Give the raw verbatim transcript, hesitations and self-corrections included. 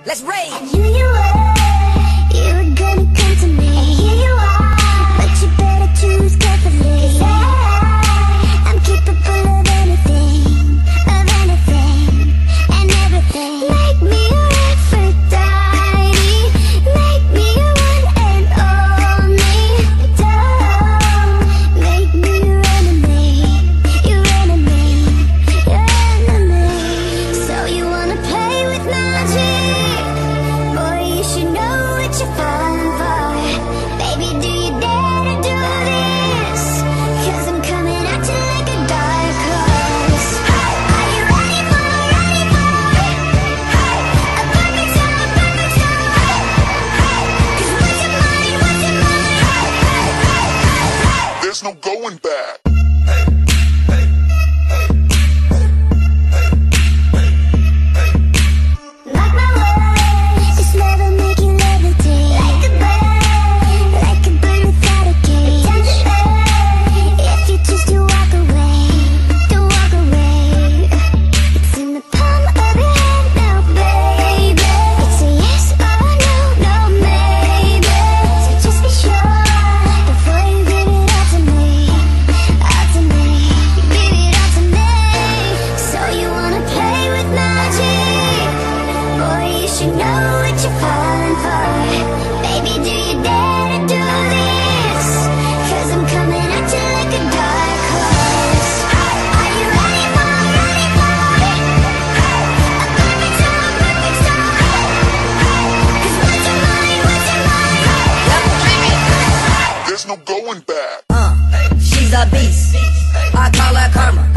Let's rage. And here you were, you were gonna come to me. And here you are, but you better choose carefully. 'Cause I, I'm capable of anything, of anything, and everything. Make me your Aphrodite, make me your one and only. Don't make me your enemy, your enemy, your enemy. So you wanna play with magic? Boy, you should know what you're falling for. Baby, do you dare to do this? 'Cause I'm coming at you like a dark horse. Are you ready for, ready for a perfect storm, perfect storm? 'Cause what's your mind, what's your mind? There's no going back. Mark my words, this love will make you levitate. Like a bird, like a bird without a cage. Down to earth, if you choose to walk away, to walk away. It's in the palm of your hand now, baby. It's a yes or no, no maybe. So just be sure before you give it all to me, all to me. Give it all to me. So you wanna play with magic? Boy, you should know what you're falling for. Baby, do you dare to do this? 'Cause I'm coming at you like a dark horse. Are you ready for, ready for a perfect storm, perfect storm? 'Cause what's your mind, what's your mind? There's no going back. Uh, she's a beast. I call her karma.